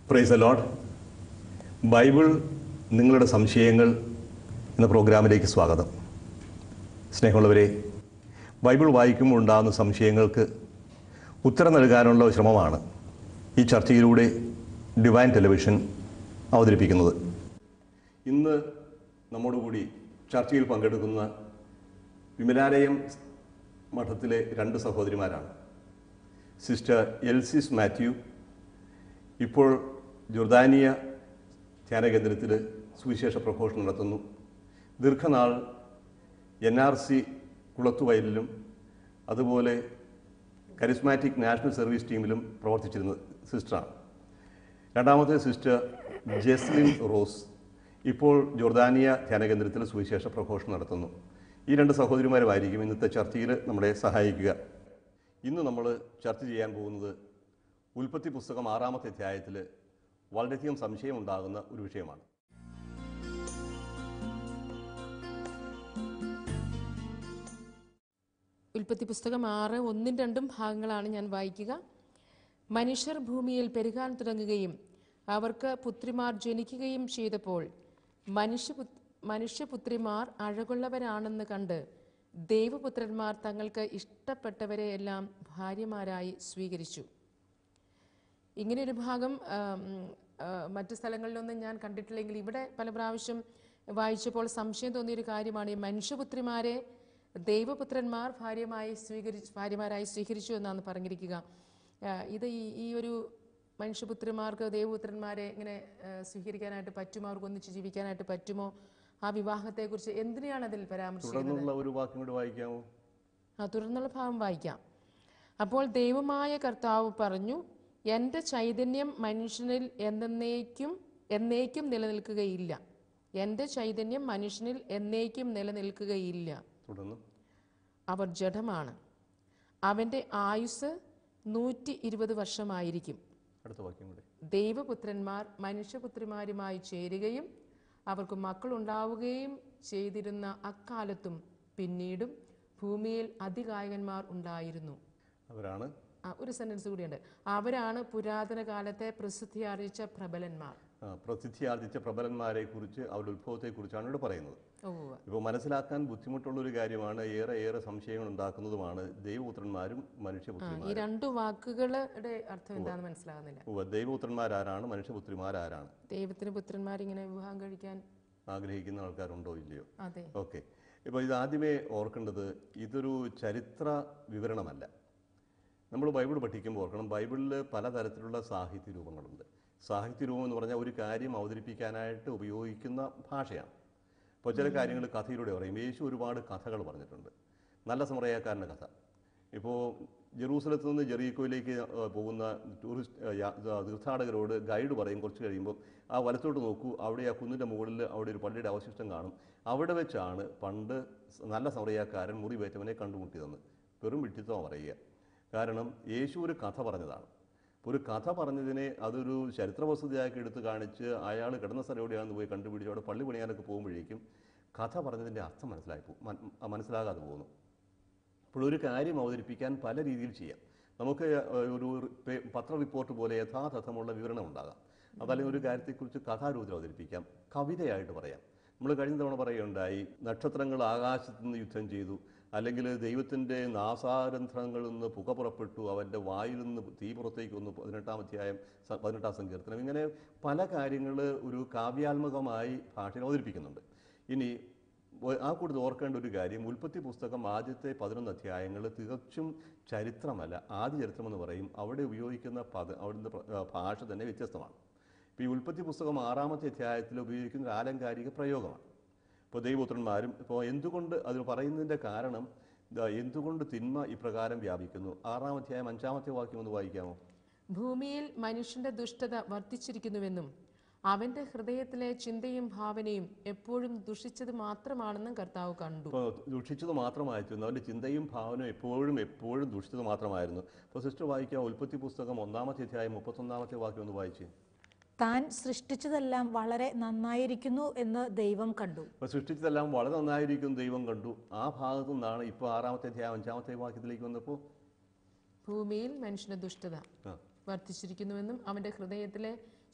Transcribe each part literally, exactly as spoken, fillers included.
Praise the Lord. Bible നിങ്ങളുടെ സംശയങ്ങൾ എന്ന പ്രോഗ്രാമിലേക്ക് സ്വാഗതം. സ്നേഹമുള്ളവരെ, ബൈബിൾ വായിക്കുമ്പോൾ ഉണ്ടാകുന്ന സംശയങ്ങൾക്ക് ഉത്തരം നൽകാനുള്ള ശ്രമമാണ് ഈ ചർച്ചയിലൂടെ ഡിവൈൻ ടെലിവിഷൻ അവതരിപ്പിക്കുന്നത്. ഇന്ന് നമ്മോടുകൂടി ചർച്ചയിൽ പങ്കെടുക്കുന്ന വിമലാലയം മഠത്തിലെ രണ്ട് സഹോദരിമാരാണ്. സിസ്റ്റർ എൽസിസ് മാത്യു ഇപ്പോൾ ജോർദാനിയ ധ്യാനകേന്ദ്രത്തിൽ സുവിശേഷ പ്രഘോഷണം നടത്തുന്നു. ദീർഘനാൾ എൻ ആർ സി കുളത്തുവയലിലും അതുപോലെ കരിസ്മാറ്റിക് നാഷണൽ സർവീസ് ടീമിലും പ്രവർത്തിച്ചിരുന്ന സിസ്റ്ററാണ്. രണ്ടാമത്തെ സിസ്റ്റർ ജെസ്ലിൻ റോസ് ഇപ്പോൾ ജോർദാനിയ ധ്യാനകേന്ദ്രത്തിൽ സുവിശേഷ പ്രഘോഷണം നടത്തുന്നു. ഈ രണ്ട് സഹോദരിമാരുമായിരിക്കും ഇന്നത്തെ ചർച്ചയിൽ നമ്മളെ സഹായിക്കുക. ഇന്ന് നമ്മൾ ചർച്ച ചെയ്യാൻ പോകുന്നത് ഉൽപ്പത്തി പുസ്തകം ആറാമത്തെ അധ്യായത്തിൽ വളരെയധികം സംശയമുണ്ടാകുന്ന ഒരു വിഷയമാണ്. ഉൽപ്പത്തി പുസ്തകം ആറ് ഒന്നും രണ്ടും ഭാഗങ്ങളാണ് ഞാൻ വായിക്കുക. മനുഷ്യർ ഭൂമിയിൽ പെരുകാൻ തുടങ്ങുകയും അവർക്ക് പുത്രിമാർ ജനിക്കുകയും ചെയ്തപ്പോൾ മനുഷ്യ മനുഷ്യപുത്രിമാർ അഴകുള്ളവരാണെന്ന് കണ്ട് ദൈവപുത്രന്മാർ തങ്ങൾക്ക് ഇഷ്ടപ്പെട്ടവരെയെല്ലാം ഭാര്യമാരായി സ്വീകരിച്ചു. ഇങ്ങനെയൊരു ഭാഗം മറ്റു സ്ഥലങ്ങളിലൊന്നും ഞാൻ കണ്ടിട്ടില്ലെങ്കിൽ ഇവിടെ പല പ്രാവശ്യം വായിച്ചപ്പോൾ സംശയം തോന്നിയൊരു കാര്യമാണ് ഈ മനുഷ്യപുത്രിമാരെ ദൈവപുത്രന്മാർ ഭാര്യമായി സ്വീകരിച്ചു ഭാര്യമാരായി സ്വീകരിച്ചു എന്നാണ് പറഞ്ഞിരിക്കുക. ഇത് ഈ ഈ ഒരു മനുഷ്യപുത്രിമാർക്ക് ദൈവപുത്രന്മാരെ ഇങ്ങനെ സ്വീകരിക്കാനായിട്ട് പറ്റുമോ, അവർക്ക് ഒന്നിച്ച് ജീവിക്കാനായിട്ട് പറ്റുമോ? ആ വിവാഹത്തെക്കുറിച്ച് എന്തിനാണ് അതിൽ പരാമർശിക്കുന്നത്? ഒരു വാക്യം കൂടി വായിക്കാമോ? ആ തുടർന്നുള്ള ഭാഗം വായിക്കാം. അപ്പോൾ ദൈവമായ കർത്താവ് പറഞ്ഞു, എൻ്റെ ചൈതന്യം മനുഷ്യനിൽ എന്നേക്കും എന്നേക്കും നിലനിൽക്കുകയില്ല. എൻ്റെ ചൈതന്യം മനുഷ്യനിൽ എന്നേക്കും നിലനിൽക്കുകയില്ല. അവർ ജഡമാണ്. അവൻ്റെ ആയുസ് നൂറ്റി ഇരുപത് വർഷമായിരിക്കും. ദൈവപുത്രന്മാർ മനുഷ്യപുത്രിമാരുമായി ചേരുകയും അവർക്ക് മക്കളുണ്ടാവുകയും ചെയ്തിരുന്ന അക്കാലത്തും പിന്നീടും ഭൂമിയിൽ അതികായകന്മാർ ഉണ്ടായിരുന്നു. അവരാണ് ഒരു സെന്റൻസ് കൂടിയുണ്ട്. അവരാണ് പുരാതന കാലത്തെ പ്രസിദ്ധിയാർജിച്ച പ്രബലന്മാർ. പ്രസിദ്ധിയാർജിച്ച പ്രബലന്മാരെ കുറിച്ച് അവരുടെ ഉത്ഭവത്തെ കുറിച്ചാണ് ഇവിടെ പറയുന്നത്. ഇപ്പോൾ മനസ്സിലാക്കാൻ ബുദ്ധിമുട്ടുള്ള ഒരു കാര്യമാണ്, ഏറെ ഏറെ സംശയങ്ങൾ ഉണ്ടാക്കുന്നതുമാണ് ദൈവപുത്രന്മാരും മനുഷ്യപുത്രിമാരും. ഈ രണ്ടു വാക്കുകളുടെ അർത്ഥം എന്താണെന്ന് മനസ്സിലാകുന്നില്ല. ദൈവപുത്രന്മാരാരാണ്, മനുഷ്യപുത്രിമാരാരാണ്? ദൈവത്തിന് പുത്രന്മാർ ഇങ്ങനെ വിവാഹം കഴിക്കാൻ ആഗ്രഹിക്കുന്ന ആൾക്കാരുണ്ടോ ഇല്ലയോ? അതെ. ഓക്കെ. ഇപ്പോൾ ഇത് ആദ്യമേ ഓർക്കേണ്ടത്, ഇതൊരു ചരിത്ര വിവരണമല്ല. നമ്മൾ ബൈബിൾ പഠിക്കുമ്പോൾ ഓർക്കണം, ബൈബിളിൽ പലതരത്തിലുള്ള സാഹിത്യ രൂപങ്ങളുണ്ട്. സാഹിത്യ രൂപം എന്ന് പറഞ്ഞാൽ ഒരു കാര്യം അവതരിപ്പിക്കാനായിട്ട് ഉപയോഗിക്കുന്ന ഭാഷയാണ്. ഇപ്പോൾ ചില കാര്യങ്ങൾ കഥയിലൂടെ പറയും. യേശു ഒരുപാട് കഥകൾ പറഞ്ഞിട്ടുണ്ട്. നല്ല സമറയക്കാരൻ്റെ കഥ. ഇപ്പോൾ ജെറൂസലത്ത് നിന്ന് ജെറീക്കോയിലേക്ക് പോകുന്ന ടൂറിസ്റ്റ് തീർത്ഥാടകരോട് ഗൈഡ് പറയും, കുറച്ച് കഴിയുമ്പോൾ ആ വലത്തോട്ട് നോക്കൂ, അവിടെ ആ കുന്നിൻ്റെ മുകളിൽ അവിടെ ഒരു പള്ളിയുടെ അവശിഷ്ടം കാണും. അവിടെ വെച്ചാണ് പണ്ട് നല്ല സമറയക്കാരൻ മുറിവേറ്റവനെ കണ്ടുമുട്ടിയതെന്ന്. വെറും വിഡ്ഢിത്തം പറയുക. കാരണം യേശു ഒരു കഥ പറഞ്ഞതാണ്. ഒരു കഥ പറഞ്ഞതിനെ അതൊരു ചരിത്രവസ്തുതയാക്കി എടുത്ത് കാണിച്ച് അയാൾ കിടന്ന സ്ഥലം എവിടെയാണെന്ന് പോയി കണ്ടുപിടിച്ച് അവിടെ പള്ളി പണിയാനൊക്കെ പോകുമ്പോഴേക്കും കഥ പറഞ്ഞതിൻ്റെ അർത്ഥം മനസ്സിലായി പോകും, മനസ്സിലാകാതെ പോകുന്നു. അപ്പോൾ ഒരു കാര്യം അവതരിപ്പിക്കാൻ പല രീതിയിൽ ചെയ്യാം. നമുക്ക് ഒരു പത്ര റിപ്പോർട്ട് പോലെ യഥാതഥമുള്ള വിവരണം ഉണ്ടാകാം. അതല്ലെങ്കിൽ ഒരു കാര്യത്തെക്കുറിച്ച് കഥാരൂപത്തിൽ അവതരിപ്പിക്കാം, കവിതയായിട്ട് പറയാം. നമ്മൾ കഴിഞ്ഞ തവണ പറയുകയുണ്ടായി, നക്ഷത്രങ്ങൾ ആകാശത്തു നിന്ന് യുദ്ധം ചെയ്തു, അല്ലെങ്കിൽ ദൈവത്തിൻ്റെ നാസാരന്ധ്രങ്ങളിൽ നിന്ന് പുക പുറപ്പെട്ടു, അവൻ്റെ വായിൽ നിന്ന് തീ പുറത്തേക്ക് വന്നു, പതിനെട്ടാം അധ്യായം പതിനെട്ടാം സങ്കീർത്തനം. ഇങ്ങനെ പല കാര്യങ്ങൾ ഒരു കാവ്യാത്മകമായി ഭാഷയിൽ അവതരിപ്പിക്കുന്നുണ്ട്. ഇനി ആ കൂടുതൽ ഓർക്കേണ്ട ഒരു കാര്യം, ഉൽപ്പത്തി പുസ്തകം ആദ്യത്തെ പതിനൊന്ന് അധ്യായങ്ങൾ തികച്ചും ചരിത്രമല്ല, ആദ്യ ചരിത്രമെന്ന് പറയും. അവിടെ ഉപയോഗിക്കുന്ന പദ അവിടുത്തെ ഭാഷ തന്നെ വ്യത്യസ്തമാണ്. ഇപ്പോൾ ഈ ഉൽപ്പത്തി പുസ്തകം ആറാമത്തെ അധ്യായത്തിൽ ഉപയോഗിക്കുന്ന ഒരു ആലങ്കാരിക പ്രയോഗമാണ്. ഇപ്പോൾ ദൈവപുത്രന്മാരും ഇപ്പോൾ എന്തുകൊണ്ട് അത് പറയുന്നതിൻ്റെ കാരണം, എന്തുകൊണ്ട് തിന്മ ഇപ്രകാരം വ്യാപിക്കുന്നു? ആറാം അധ്യായം അഞ്ചാമത്തെ വാക്യം ഒന്ന് വായിക്കാമോ? ഭൂമിയിൽ മനുഷ്യന്റെ ദുഷ്ടത വർദ്ധിച്ചിരിക്കുന്നുവെന്നും അവന്റെ ഹൃദയത്തിലെ ചിന്തയും ഭാവനയും എപ്പോഴും ദുഷിച്ചത് മാത്രമാണെന്നും കർത്താവ് കണ്ടു. ഇപ്പോൾ ദുഷിച്ചത് മാത്രമായിരുന്നു, അവൻ്റെ ചിന്തയും ഭാവനയും എപ്പോഴും എപ്പോഴും ദുഷിച്ചത് മാത്രമായിരുന്നു. ഇപ്പോൾ സിസ്റ്റർ വായിക്കാം ഉൽപ്പത്തി പുസ്തകം ഒന്നാമത്തെ അധ്യായം മുപ്പത്തൊന്നാമത്തെ വാക്യം ഒന്ന് വായിച്ച്. താൻ സൃഷ്ടിച്ചതെല്ലാം വളരെ നന്നായിരിക്കുന്നു എന്ന് ദൈവം കണ്ടു. അപ്പോൾ സൃഷ്ടിച്ചതെല്ലാം വളരെ നന്നായിരിക്കും ദൈവം കണ്ടു. ആ ഭാഗത്തു നിന്നാണ് ഇപ്പോൾ ആറാമത്തെ അധ്യായം അഞ്ചാമത്തെ വാക്യത്തിലേക്ക് വന്നപ്പോൾ ഭൂമിയിൽ മനുഷ്യന്റെ ദുഷ്ടത വർദ്ധിച്ചിരിക്കുന്നുവെന്നും അവന്റെ ഹൃദയത്തിലെ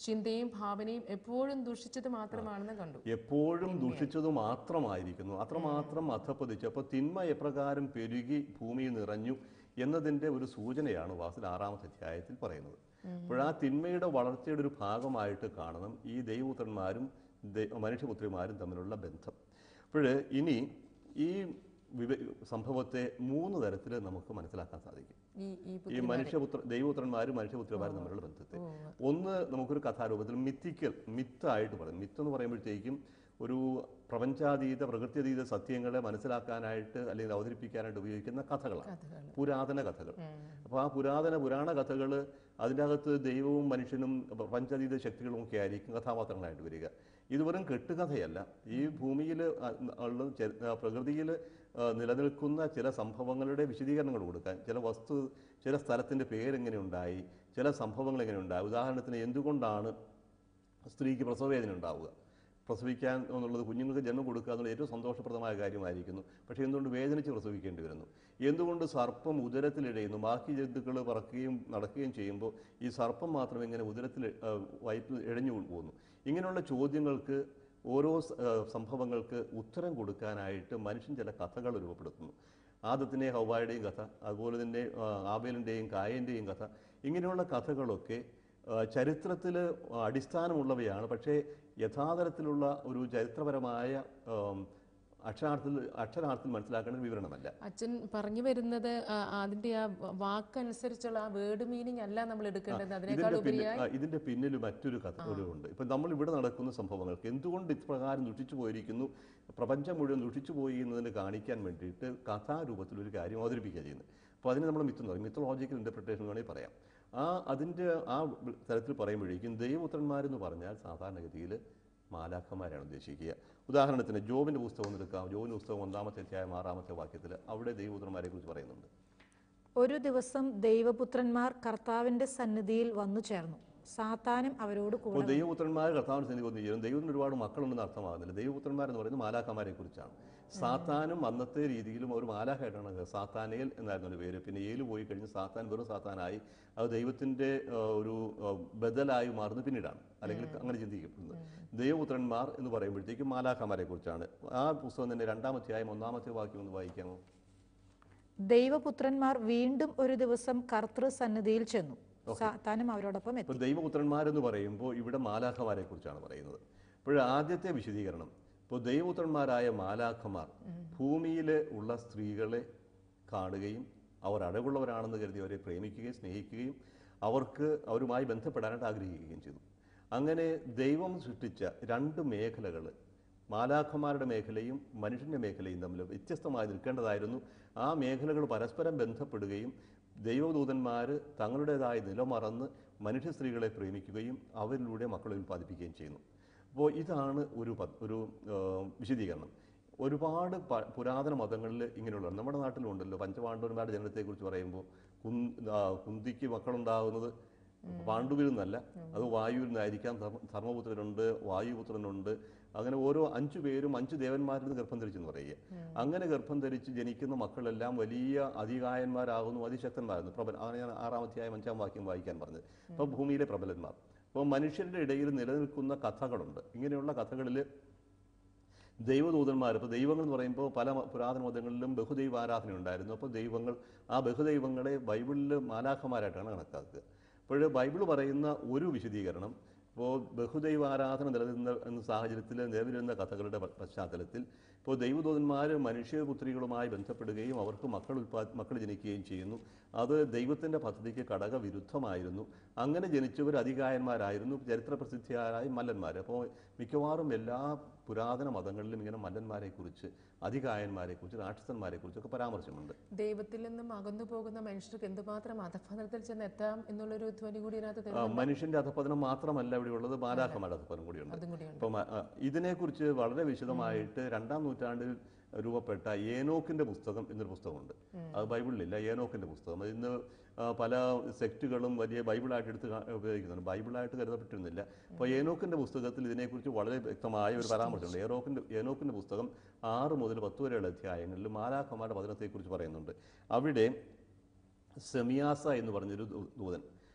ചിന്തയും ഭാവനയും എപ്പോഴും ദുഷിച്ചത് മാത്രമാണെന്ന് കണ്ടു. എപ്പോഴും ദുഷിച്ചത് മാത്രമായിരിക്കുന്നു, അത്രമാത്രം അധപ്പതിച്ചു. അപ്പോൾ തിന്മ എപ്രകാരം പെരുകി ഭൂമിയിൽ നിറഞ്ഞു എന്നതിൻ്റെ ഒരു സൂചനയാണ് വാസ്തവത്തിൽ ആറാമത്തെ അധ്യായത്തിൽ പറയുന്നത്. അപ്പോൾ ആ തിന്മയുടെ വളർച്ചയുടെ ഒരു ഭാഗമായിട്ട് കാണണം ഈ ദൈവപുത്രന്മാരും മനുഷ്യപുത്രിമാരും തമ്മിലുള്ള ബന്ധം. അപ്പോൾ ഇനി ഈ വിവ സംഭവത്തെ മൂന്ന് തരത്തിൽ നമുക്ക് മനസ്സിലാക്കാൻ സാധിക്കും. ഈ മനുഷ്യപുത്ര ദൈവപുത്രന്മാരും മനുഷ്യപുത്രന്മാരും തമ്മിലുള്ള ബന്ധത്തെ ഒന്ന് നമുക്കൊരു കഥാരൂപത്തിൽ മിത്തിക്കൽ മിത്തായിട്ട് പറയും. മിത്ത് എന്ന് പറയുമ്പോഴത്തേക്കും ഒരു പ്രപഞ്ചാതീത പ്രകൃത്യതീത സത്യങ്ങളെ മനസ്സിലാക്കാനായിട്ട് അല്ലെങ്കിൽ അവതരിപ്പിക്കാനായിട്ട് ഉപയോഗിക്കുന്ന കഥകളാണ്, പുരാതന കഥകൾ. അപ്പോൾ ആ പുരാതന പുരാണ കഥകൾ അതിൻ്റെ അകത്ത് ദൈവവും മനുഷ്യനും പ്രപഞ്ചാതീത ശക്തികളും ഒക്കെ ആയിരിക്കും കഥാപാത്രങ്ങളായിട്ട് വരിക. ഇത് വെറും കെട്ടുകഥയല്ല. ഈ ഭൂമിയിൽ ഉള്ള പ്രകൃതിയിൽ നിലനിൽക്കുന്ന ചില സംഭവങ്ങളുടെ വിശദീകരണങ്ങൾ കൊടുക്കാൻ, ചില വസ്തു ചില സ്ഥലത്തിൻ്റെ പേരെങ്ങനെ ഉണ്ടായി, ചില സംഭവങ്ങൾ എങ്ങനെ ഉണ്ടായി. ഉദാഹരണത്തിന് എന്തുകൊണ്ടാണ് സ്ത്രീക്ക് പ്രസവവേദന ഉണ്ടാവുക? പ്രസവിക്കാൻ എന്നുള്ളത് കുഞ്ഞുങ്ങൾക്ക് ജന്മം കൊടുക്കുക എന്നുള്ളത് ഏറ്റവും സന്തോഷപ്രദമായ കാര്യമായിരിക്കുന്നു. പക്ഷേ എന്തുകൊണ്ട് വേദനിച്ച് പ്രസവിക്കേണ്ടി വരുന്നു? എന്തുകൊണ്ട് സർപ്പം ഉദരത്തിലിഴയുന്നു? ബാക്കി ജന്തുക്കൾ പറക്കുകയും നടക്കുകയും ചെയ്യുമ്പോൾ ഈ സർപ്പം മാത്രം എങ്ങനെ ഉദരത്തിൽ വയറ്റിൽ ഇഴഞ്ഞു പോകുന്നു? ഇങ്ങനെയുള്ള ചോദ്യങ്ങൾക്ക്, ഓരോ സംഭവങ്ങൾക്ക് ഉത്തരം കൊടുക്കാനായിട്ട് മനുഷ്യൻ ചില കഥകൾ രൂപപ്പെടുത്തുന്നു. ആദത്തിൻ്റെ ഹവ്വായുടെയും കഥ, അതുപോലെ തന്നെ ആബേലിൻ്റെയും കായൻ്റെയും കഥ, ഇങ്ങനെയുള്ള കഥകളൊക്കെ ചരിത്രത്തിൽ അടിസ്ഥാനമുള്ളവയാണ്. പക്ഷേ യഥാതലത്തിലുള്ള ഒരു ചരിത്രപരമായ അക്ഷരാർത്ഥത്തിൽ അക്ഷരാർത്ഥത്തിൽ മനസ്സിലാക്കേണ്ട വിവരണമല്ല. അച്ഛൻ പറഞ്ഞു വരുന്നത് അതിന്റെ ആ വാക്കനുസരിച്ചുള്ള ആ വേർഡ് മീനിങ് അല്ല നമ്മൾ എടുക്കേണ്ടത്. അതിനേക്കാൾ ഉപരിയായി ഇതിന്റെ പിന്നിൽ മറ്റൊരു കഥ ഉണ്ട്. ഇപ്പം നമ്മൾ ഇവിടെ നടക്കുന്ന സംഭവങ്ങൾക്ക് എന്തുകൊണ്ട് ഇപ്രകാരം ദുഷിച്ചു പോയിരിക്കുന്നു, പ്രപഞ്ചം മുഴുവൻ ദുഷിച്ചു പോയി എന്നതിന് കാണിക്കാൻ വേണ്ടിയിട്ട് കഥാരൂപത്തിൽ ഒരു കാര്യം അവതരിപ്പിക്കുക ചെയ്യുന്നത്. അപ്പോൾ അതിന് നമ്മൾ മിത്ത് എന്ന് പറയും. മിത്തോളജിക്കൽ ഇൻ്റർപ്രിട്ടേഷൻ വേണമെങ്കിൽ പറയാം. ആ അതിൻ്റെ ആ തരത്തിൽ പറയുമ്പോഴേക്കും ദൈവപുത്രന്മാരെന്ന് പറഞ്ഞാൽ സാധാരണഗതിയിൽ മാലാഖമാരാണ് ഉദ്ദേശിക്കുക. ഉദാഹരണത്തിന് ജോബിൻ്റെ പുസ്തകം എടുക്കാം. ജോബിൻ്റെ പുസ്തകം ഒന്നാമത്തെ അധ്യായം ആറാമത്തെ വാക്യത്തിൽ അവിടെ ദൈവപുത്രന്മാരെ കുറിച്ച് പറയുന്നുണ്ട്. ഒരു ദിവസം ദൈവപുത്രന്മാർ കർത്താവിന്റെ സന്നിധിയിൽ വന്നു ചേർന്നു, സാത്താനും അവരോട് കൂടെ. ദൈവപുത്രന്മാർ കർത്താവിന്റെ സന്നിധി വന്നു ചേരും. ദൈവത്തിന് ഒരുപാട് മക്കളുണ്ടെന്ന് അർത്ഥമാകുന്നില്ല. ദൈവപുത്രന്മാരെന്ന് പറയുന്നത് മാലാഖമാരെ കുറിച്ചാണ്. സാത്താനും അന്നത്തെ രീതിയിലും ഒരു മാലാഖായിട്ടാണ്. സാത്താനേൽ എന്നായിരുന്നു ഒരു പേര്. പിന്നെ ഏല് പോയി കഴിഞ്ഞ് സാത്താൻ വെറും സാത്താനായി. അത് ദൈവത്തിൻ്റെ ഒരു ബദലായി മാറുന്നത് പിന്നീടാണ്, അല്ലെങ്കിൽ അങ്ങനെ ചിന്തിക്കപ്പെടുന്നത്. ദൈവപുത്രന്മാർ എന്ന് പറയുമ്പോഴത്തേക്കും മാലാഖമാരെ കുറിച്ചാണ്. ആ പുസ്തകം തന്നെ രണ്ടാമത്തെയായും ഒന്നാമത്തെ വാക്യം ഒന്ന് വായിക്കാമോ? ദൈവപുത്രന്മാർ വീണ്ടും ഒരു ദിവസം കർത്തൃ സന്നിധിയിൽ ചെന്നു, സാത്താനും അവരോടൊപ്പം എത്തി. ദൈവപുത്രന്മാരെന്ന് പറയുമ്പോൾ ഇവിടെ മാലാഖമാരെ കുറിച്ചാണ് പറയുന്നത്. ഇപ്പോൾ ആദ്യത്തെ വിശദീകരണം, ഇപ്പോൾ ദൈവപുത്രന്മാരായ മാലാഖമാർ ഭൂമിയിൽ ഉള്ള സ്ത്രീകളെ കാണുകയും അവർ അഴകുള്ളവരാണെന്ന് കരുതി അവരെ പ്രേമിക്കുകയും സ്നേഹിക്കുകയും അവർക്ക് അവരുമായി ബന്ധപ്പെടാനായിട്ട് ആഗ്രഹിക്കുകയും ചെയ്തു. അങ്ങനെ ദൈവം സൃഷ്ടിച്ച രണ്ട് മേഖലകൾ, മാലാഖമാരുടെ മേഖലയും മനുഷ്യൻ്റെ മേഖലയും തമ്മിൽ വ്യത്യസ്തമായി നിൽക്കേണ്ടതായിരുന്നു. ആ മേഖലകൾ പരസ്പരം ബന്ധപ്പെടുകയും ദൈവദൂതന്മാർ തങ്ങളുടേതായ നിലമറന്ന് മനുഷ്യ സ്ത്രീകളെ പ്രേമിക്കുകയും അവരിലൂടെ മക്കളെ ഉൽപ്പാദിപ്പിക്കുകയും ചെയ്യുന്നു. അപ്പോൾ ഇതാണ് ഒരു ഒരു വിശദീകരണം. ഒരുപാട് പുരാതന മതങ്ങളിൽ ഇങ്ങനെയുള്ള, നമ്മുടെ നാട്ടിലുണ്ടല്ലോ പഞ്ചപാണ്ഡവന്മാരുടെ ജനനത്തെക്കുറിച്ച് പറയുമ്പോൾ കുൻ കുന്തിക്ക് മക്കളുണ്ടാകുന്നത് പാണ്ഡുവിൽ നിന്നല്ല, അത് വായുവിൽ നിന്നായിരിക്കാം. ധർമ്മപുത്രനുണ്ട്, വായുപുത്രനുണ്ട്. അങ്ങനെ ഓരോ അഞ്ചു പേരും അഞ്ച് ദേവന്മാരിൽ നിന്ന് ഗർഭം ധരിച്ചെന്ന് പറയുക. അങ്ങനെ ഗർഭം ധരിച്ച് ജനിക്കുന്ന മക്കളെല്ലാം വലിയ അധികായന്മാരാകുന്നു, അതിശക്തന്മാരാകുന്നു. പ്രബല അങ്ങനെ ഞാൻ ആറാമധ്യായം അഞ്ചാം വാക്യം വായിക്കാൻ പറഞ്ഞത്. അപ്പോൾ ഭൂമിയിലെ പ്രബലന്മാർ. അപ്പോൾ മനുഷ്യരുടെ ഇടയിൽ നിലനിൽക്കുന്ന കഥകളുണ്ട്. ഇങ്ങനെയുള്ള കഥകളിൽ ദൈവദൂതന്മാർ, ഇപ്പോൾ ദൈവങ്ങൾ എന്ന് പറയുമ്പോൾ പല പുരാതന മതങ്ങളിലും ബഹുദൈവ ആരാധന ഉണ്ടായിരുന്നു. അപ്പോൾ ദൈവങ്ങൾ, ആ ബഹുദൈവങ്ങളെ ബൈബിളിൽ മാലാഖമാരായിട്ടാണ് കണക്കാക്കുക. അപ്പോൾ ബൈബിൾ പറയുന്ന ഒരു വിശദീകരണം, ഇപ്പോൾ ബഹുദൈവാരാധന നിലനിന്ന എന്ന സാഹചര്യത്തിൽ നിലവിലിരുന്ന കഥകളുടെ പശ്ചാത്തലത്തിൽ ഇപ്പോൾ ദൈവദൂതന്മാർ മനുഷ്യപുത്രികളുമായി ബന്ധപ്പെടുകയും അവർക്ക് മക്കൾ ഉൽപാ മക്കൾ ജനിക്കുകയും ചെയ്യുന്നു. അത് ദൈവത്തിൻ്റെ പദ്ധതിക്ക് ഘടകവിരുദ്ധമായിരുന്നു. അങ്ങനെ ജനിച്ചവർ അധികായന്മാരായിരുന്നു, ചരിത്രപ്രസിദ്ധിയായ മല്ലന്മാർ. അപ്പോൾ മിക്കവാറും എല്ലാ പുരാതന മതങ്ങളിലും ഇങ്ങനെ മല്ലന്മാരെക്കുറിച്ച്, അധികായന്മാരെക്കുറിച്ച്, രാക്ഷസന്മാരെക്കുറിച്ചൊക്കെ പരാമർശമുണ്ട്. ദൈവത്തിൽ നിന്നും അകന്നു പോകുന്ന മനുഷ്യർക്ക് എന്തുമാത്രം അധപതനത്തിൽ ചെന്ന് എത്താം എന്നുള്ളൊരു ധ്വനി കൂടി മനുഷ്യന്റെ അധപതനം മാത്രമല്ല ഇവിടെ ഉള്ളത്, മാലാഖമാരുടെ അധപതനം കൂടിയുണ്ട്. അപ്പം ഇതിനെക്കുറിച്ച് വളരെ വിശദമായിട്ട് രണ്ടാം നൂറ്റാണ്ടിൽ രൂപപ്പെട്ട ഏനോക്കിന്റെ പുസ്തകം എന്നൊരു പുസ്തകമുണ്ട്. അത് ബൈബിളിലില്ല, ഏനോക്കിന്റെ പുസ്തകം. ഇന്ന് പല സെക്റ്റുകളും വലിയ ബൈബിളായിട്ട് എടുത്ത് ഉപയോഗിക്കുന്നുണ്ട്. ബൈബിളായിട്ട് കരുതപ്പെട്ടിരുന്നില്ല. അപ്പോൾ ഏനോക്കിന്റെ പുസ്തകത്തിൽ ഇതിനെക്കുറിച്ച് വളരെ വ്യക്തമായ ഒരു പരാമർശമുണ്ട്. ഏനോക്കിന്റെ ഏനോക്കിന്റെ പുസ്തകം ആറ് മുതൽ പത്ത് വരെയുള്ള അധ്യായങ്ങളിൽ മാലാഖമാരുടെ പതനത്തെക്കുറിച്ച് പറയുന്നുണ്ട്. അവിടെ സെമിയാസ എന്ന് പറഞ്ഞൊരു ദൂതൻ,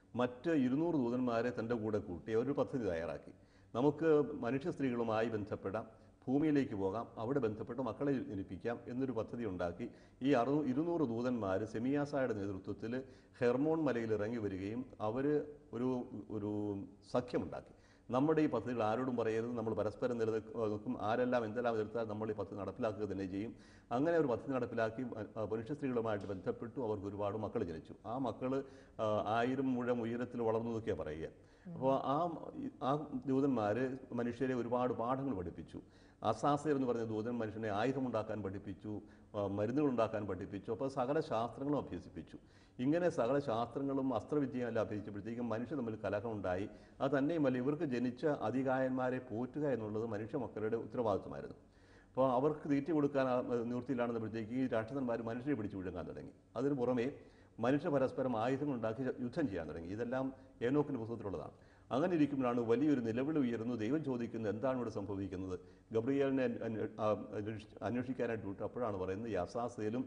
മറ്റ് ഇരുന്നൂറ് ദൂതന്മാരെ തൻ്റെ കൂടെ കൂട്ടി ഒരു പദ്ധതി തയ്യാറാക്കി. നമുക്ക് മനുഷ്യ സ്ത്രീകളുമായി ബന്ധപ്പെടാം, ഭൂമിയിലേക്ക് പോകാം, അവിടെ ബന്ധപ്പെട്ട് മക്കളെ ജനിപ്പിക്കാം എന്നൊരു പദ്ധതി ഉണ്ടാക്കി ഈ അറു ഇരുന്നൂറ് ദൂതന്മാർ സെമിയാസായുടെ നേതൃത്വത്തിൽ ഹെർമോൺ മലയിൽ ഇറങ്ങി വരികയും അവർ ഒരു ഒരു സഖ്യമുണ്ടാക്കി. നമ്മുടെ ഈ പദ്ധതികൾ ആരോടും പറയരുത്, നമ്മൾ പരസ്പരം നിലനിൽക്കും, ആരെല്ലാം എന്തെല്ലാം എതിർത്താൽ നമ്മൾ ഈ പദ്ധതി നടപ്പിലാക്കുക തന്നെ ചെയ്യും. അങ്ങനെ ഒരു പദ്ധതി നടപ്പിലാക്കി മനുഷ്യ സ്ത്രീകളുമായിട്ട് ബന്ധപ്പെട്ടു. അവർക്ക് ഒരുപാട് മക്കൾ ജനിച്ചു. ആ മക്കൾ ആയിരം മുഴം ഉയരത്തിൽ വളർന്നു എന്നൊക്കെയാണ് പറയുക. അപ്പോൾ ആ ആ ദൂതന്മാർ മനുഷ്യരെ ഒരുപാട് പാഠങ്ങൾ പഠിപ്പിച്ചു. അസാസേർ എന്ന് പറഞ്ഞ ദൂതൻ മനുഷ്യനെ ആയുധമുണ്ടാക്കാൻ പഠിപ്പിച്ചു, മരുന്നുകൾ ഉണ്ടാക്കാൻ പഠിപ്പിച്ചു. അപ്പോൾ സകല ശാസ്ത്രങ്ങളും അഭ്യസിപ്പിച്ചു. ഇങ്ങനെ സകല ശാസ്ത്രങ്ങളും അസ്ത്രവിദ്യയും എല്ലാം അഭ്യസിച്ചപ്പോഴത്തേക്കും മനുഷ്യർ തമ്മിൽ കലഹമുണ്ടായി. അത് തന്നെയുമല്ല, ഇവർക്ക് ജനിച്ച അതികായന്മാരെ പോറ്റുക എന്നുള്ളത് മനുഷ്യ മക്കളുടെ ഉത്തരവാദിത്വമായിരുന്നു. അപ്പോൾ അവർക്ക് തീറ്റ കൊടുക്കാൻ നിവൃത്തിയിലാണെന്നപ്പോഴത്തേക്ക് ഈ രാക്ഷസന്മാർ മനുഷ്യരെ പിടിച്ചു വിഴുങ്ങാൻ തുടങ്ങി. അതിന് പുറമെ മനുഷ്യ പരസ്പരം ആയുധങ്ങളുണ്ടാക്കി യുദ്ധം ചെയ്യാൻ തുടങ്ങി. ഇതെല്ലാം ഏനോക്കിൻ്റെ പുസ്തകത്തിലുള്ളതാണ്. അങ്ങനെ ഇരിക്കുമ്പോഴാണ് വലിയൊരു നിലവിളി ഉയർന്നു. ദൈവം ചോദിക്കുന്നത് എന്താണ് ഇവിടെ സംഭവിക്കുന്നത്? ഗബ്രിയേലിനെ അന്വേഷിക്കാനായിട്ട് വിട്ടു. അപ്പോഴാണ് പറയുന്നത് ഈ അസാസേലും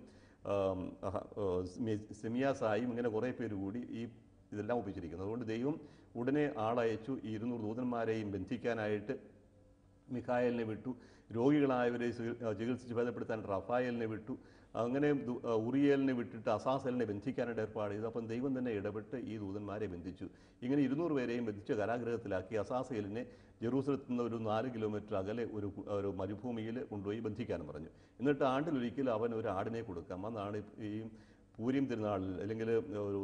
സെമിയാസായും ഇങ്ങനെ കുറേ പേര് കൂടി ഈ ഇതെല്ലാം ഒപ്പിച്ചിരിക്കുന്നത്. അതുകൊണ്ട് ദൈവം ഉടനെ ആളയച്ചു. ഈ ഇരുന്നൂറ് ദൂതന്മാരെയും ബന്ധിക്കാനായിട്ട് മിഖായേലിനെ വിട്ടു. രോഗികളായവരെ ചികിത്സിച്ച് ഭേദപ്പെടുത്താൻ റഫായേലിനെ വിട്ടു. അങ്ങനെ ഉറിയേലിനെ വിട്ടിട്ട് അസാസേലിനെ ബന്ധിക്കാനായിട്ട് ഏർപ്പാട് ചെയ്തു. അപ്പം ദൈവം തന്നെ ഇടപെട്ട് ഈ ദൂതന്മാരെ ബന്ധിച്ചു. ഇങ്ങനെ ഇരുന്നൂറ് പേരെയും ബന്ധിച്ച് കാരാഗ്രഹത്തിലാക്കി അസാസേലിനെ ജെറൂസലത്തിൽ നിന്ന് ഒരു നാല് കിലോമീറ്റർ അകലെ ഒരു ഒരു മരുഭൂമിയിൽ കൊണ്ടുപോയി ബന്ധിക്കാനും പറഞ്ഞു. എന്നിട്ട് ആണ്ടിലൊരിക്കൽ അവൻ ഒരു ആടിനെ കൊടുക്കാം. അന്നാണ് ഈ പൂരിം തിരുനാളിൽ അല്ലെങ്കിൽ ഒരു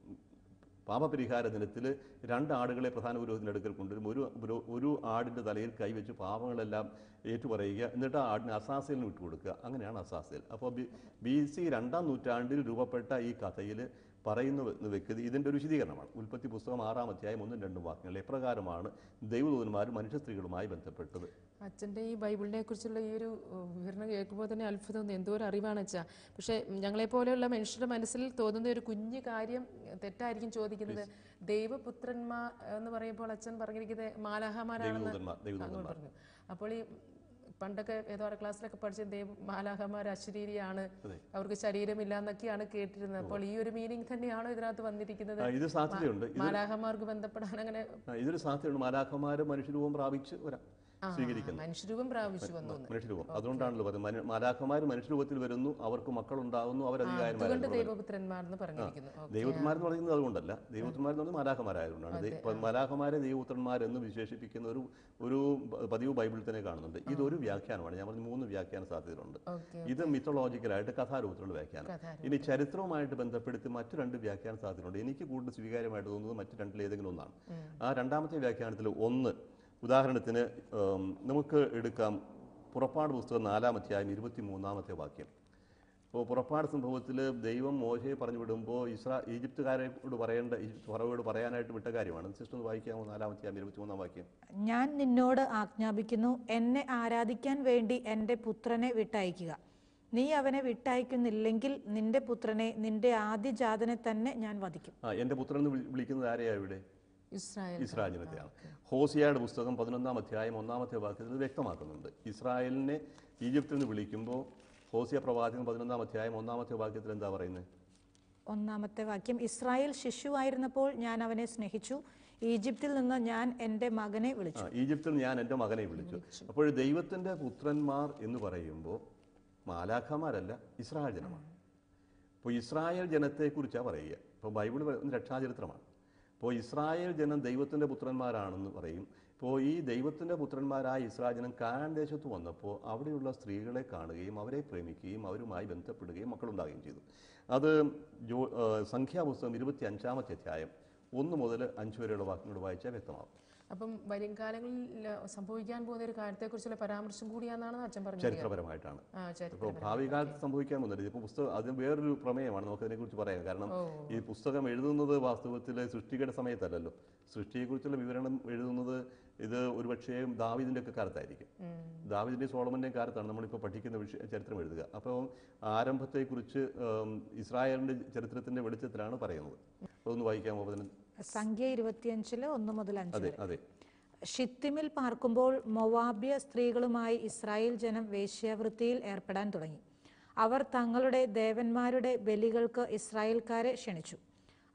പാപപരിഹാര ദിനത്തിൽ രണ്ട് ആടുകളെ പ്രധാന പുരോഹിതൻ്റെ അടുക്കൽ കൊണ്ടുവരും. ഒരു ഒരു ആടിൻ്റെ തലയിൽ കൈവച്ച് പാപങ്ങളെല്ലാം ഏറ്റുപറയുക, എന്നിട്ട് ആ ആടിനെ അസാസേലിന് വിട്ടുകൊടുക്കുക. അങ്ങനെയാണ് അസാസേൽ. അപ്പോൾ ബി ബി സി രണ്ടാം നൂറ്റാണ്ടിൽ രൂപപ്പെട്ട ഈ കഥയിൽ പറയുന്ന വ്യക്തി ഇതിൻ്റെ ഒരു വിശദീകരണമാണ്. ഉൽപ്പത്തി പുസ്തകം ആറാം അധ്യായം ഒന്നും രണ്ടും വാക്യങ്ങൾ. എപ്രകാരമാണ് ദൈവദൂതന്മാർ മനുഷ്യ സ്ത്രീകളുമായി ബന്ധപ്പെട്ടത്. അച്ഛൻ്റെ ഈ ബൈബിളിനെ കുറിച്ചുള്ള ഈ ഒരു വിവരണം കേൾക്കുമ്പോൾ തന്നെ അത്ഭുതം തോന്നി. എന്തോ ഒരു അറിവാണ് അച്ഛാ. പക്ഷേ ഞങ്ങളെപ്പോലെയുള്ള മനുഷ്യരുടെ മനസ്സിൽ തോന്നുന്ന ഒരു കുഞ്ഞു കാര്യം തെറ്റായിരിക്കും ചോദിക്കുന്നത്. ദൈവപുത്രന്മാർ എന്ന് പറയുമ്പോൾ അച്ഛൻ പറഞ്ഞിരിക്കുന്നത് മാലാഹമാരാണെന്ന് പറഞ്ഞു. അപ്പോൾ ഈ പണ്ടൊക്കെ ഏതോ ആറ് ക്ലാസ്സിലൊക്കെ പഠിച്ച ദൈവ മാലാഹമാർ അശരീരിയാണ്, അവർക്ക് ശരീരമില്ല എന്നൊക്കെയാണ് കേട്ടിരുന്നത്. അപ്പോൾ ഈ ഒരു മീനിങ് തന്നെയാണോ ഇതിനകത്ത് വന്നിരിക്കുന്നത്? ഇത് സാധ്യതയുണ്ട്. മാലാഹമാർക്ക് ബന്ധപ്പെടാൻ അങ്ങനെ ഇതൊരു സാധ്യതയുണ്ട്. മാലാഹമാർ മനുഷ്യരൂപം പ്രാപിച്ച് വരാം സ്വീകരിക്കുന്നു. മനുഷ്യരൂപം പ്രാപിച്ചു വന്നു. മനുഷ്യരൂപം അതുകൊണ്ടാണല്ലോ പറയുന്നത് മാലാഖമാർ മനുഷ്യരൂപത്തിൽ വരുന്നു, അവർക്ക് മക്കളുണ്ടാകുന്നു, അവർ അധികാരന്മാർ. ദൈവപുത്രന്മാർ എന്ന് പറഞ്ഞിരിക്കുന്നു. ദൈവപുത്രന്മാർ എന്ന് പറയുന്നത് അതുകൊണ്ടല്ല, ദൈവപുത്രന്മാർ എന്ന് പറഞ്ഞാൽ മാലാഖമാരായതുകൊണ്ടാണ്. മാലാഖമാരെ ദൈവപുത്രന്മാരെന്ന് വിശേഷിപ്പിക്കുന്ന ഒരു ഒരു പതിവ് ബൈബിളിൽ തന്നെ കാണുന്നുണ്ട്. ഇതൊരു വ്യാഖ്യാനമാണ്. ഞാൻ പറഞ്ഞ മൂന്ന് വ്യാഖ്യാന സാധ്യതകളുണ്ട്. ഇത് മിത്തോളജിക്കലായിട്ട് കഥാരൂപത്തിലുള്ള വ്യാഖ്യാനം. ഇനി ചരിത്രവുമായിട്ട് ബന്ധപ്പെടുത്തി മറ്റു രണ്ട് വ്യാഖ്യാന സാധ്യതകളുണ്ട്. എനിക്ക് കൂടുതൽ സ്വീകാര്യമായിട്ട് തോന്നുന്നത് മറ്റു രണ്ടിൽ ഏതെങ്കിലും ഒന്നാണ്. ആ രണ്ടാമത്തെ വ്യാഖ്യാനത്തിൽ ഒന്ന്, ഉദാഹരണത്തിന് നമുക്ക് എടുക്കാം പുറപ്പാട് പുസ്തകം നാലാം അധ്യായം ഇരുപത്തി മൂന്നാമത്തെ വാക്യം. അപ്പോൾ പുറപ്പാട് സംഭവത്തിൽ ദൈവം മോശയെ പറഞ്ഞു വിടുമ്പോൾ ഇസ്രാ ഈജിപ്തുകാരോട് പറയേണ്ട ഫറവോട് പറയാനായിട്ട് വിട്ട കാര്യമാണ്. സിസ്റ്റർ വായിക്കാമോ? നാലാം അധ്യായം ഇരുപത്തി മൂന്നാം വാക്യം. ഞാൻ നിന്നോട് ആജ്ഞാപിക്കുന്നു, എന്നെ ആരാധിക്കാൻ വേണ്ടി എൻ്റെ പുത്രനെ വിട്ടയക്കുക. നീ അവനെ വിട്ടയക്കുന്നില്ലെങ്കിൽ നിന്റെ പുത്രനെ, നിന്റെ ആദ്യജാതനെ തന്നെ ഞാൻ വധിക്കും. ആ എൻ്റെ പുത്രൻ എന്ന് വിളിക്കുന്നത് ആരെയാ ഇവിടെ? Israel Israel ജനത്തെയാണ്. ഹോസിയയുടെ പുസ്തകം പതിനൊന്നാം അധ്യായം ഒന്നാമത്തെ വാക്യത്തിൽ വ്യക്തമാക്കുന്നുണ്ട്. ഇസ്രായേലിനെ ഈജിപ്തിൽ നിന്ന് വിളിക്കുമ്പോൾ ഹോസിയ പ്രവാചകൻ പതിനൊന്നാം അധ്യായം ഒന്നാമത്തെ വാക്യത്തിൽ എന്താ പറയുന്നത്? ഒന്നാമത്തെ വാക്യം, ഇസ്രായേൽ ശിശുവായിരുന്നപ്പോൾ ഞാൻ അവനെ സ്നേഹിച്ചു, ഈജിപ്തിൽ നിന്ന് ഞാൻ എൻ്റെ മകനെ വിളിച്ചു. ഈജിപ്തിൽ ഞാൻ എൻ്റെ മകനെ വിളിച്ചു. അപ്പോൾ ദൈവത്തിൻ്റെ പുത്രന്മാർ എന്ന് പറയുമ്പോൾ മാലാഖമാരല്ല, ഇസ്രായേൽ ജനമാണ്. അപ്പോൾ ഇസ്രായേൽ ജനത്തെക്കുറിച്ചാണ് പറയുക. ഇപ്പോൾ ബൈബിൾ രക്ഷാചരിത്രമാണ്. അപ്പോൾ ഇസ്രായേൽ ജനം ദൈവത്തിൻ്റെ പുത്രന്മാരാണെന്ന് പറയും. ഇപ്പോൾ ഈ ദൈവത്തിൻ്റെ പുത്രന്മാരായ ഇസ്രായേൽ ജനം കാനാൻ ദേശത്ത് വന്നപ്പോൾ അവിടെയുള്ള സ്ത്രീകളെ കാണുകയും അവരെ പ്രേമിക്കുകയും അവരുമായി ബന്ധപ്പെടുകയും മക്കളുണ്ടാകുകയും ചെയ്തു. അത് ജോ സംഖ്യാപുസ്തകം ഇരുപത്തി അഞ്ചാമത്തെ അധ്യായം ഒന്ന് മുതൽ അഞ്ച് വരെയുള്ള വാക്കുകൾ വായിച്ചാൽ വ്യക്തമാകും. അപ്പം വരും കാലങ്ങളിൽ സംഭവിക്കാൻ പോകുന്ന ഒരു കാര്യത്തെക്കുറിച്ചുള്ള പരാമർശം കൂടിയാണെന്നാണ് അച്ഛൻ പറഞ്ഞത്. ചരിത്രപരമായിട്ടാണ്. ഇപ്പോൾ ഭാവി കാലത്ത് സംഭവിക്കാൻ പോകുന്നത് ഇപ്പോൾ പുസ്തകം അതിന് വേറൊരു പ്രമേയമാണ്. നമുക്ക് അതിനെക്കുറിച്ച് പറയാം. കാരണം ഈ പുസ്തകം എഴുതുന്നത് വാസ്തവത്തിൽ സൃഷ്ടിയുടെ സമയത്തല്ലല്ലോ. സൃഷ്ടിയെക്കുറിച്ചുള്ള വിവരണം എഴുതുന്നത് ഇത് ഒരുപക്ഷേ ദാവീദിൻ്റെ ഒക്കെ കാലത്തായിരിക്കും. ദാവീദിൻ്റെയും സോളമൻ്റെയും കാലത്താണ് നമ്മളിപ്പോൾ പഠിക്കുന്ന വിഷയ ചരിത്രം എഴുതുക. അപ്പോൾ ആരംഭത്തെക്കുറിച്ച് ഇസ്രായേലിൻ്റെ ചരിത്രത്തിൻ്റെ വെളിച്ചത്തിലാണ് പറയുന്നത്. അതൊന്ന് വായിക്കാമോ? സംഖ്യ ഇരുപത്തിയഞ്ചില് ഒന്ന് മുതൽ അഞ്ച്. അതെ അതെ. ഷിത്തിമിൽ പാർക്കുമ്പോൾ മൊവാബ്യ സ്ത്രീകളുമായി ഇസ്രായേൽ ജനം വേശ്യാവൃത്തിയിൽ ഏർപ്പെടാൻ തുടങ്ങി. അവർ തങ്ങളുടെ ദേവന്മാരുടെ ബലികൾക്ക് ഇസ്രായേൽക്കാരെ ക്ഷണിച്ചു.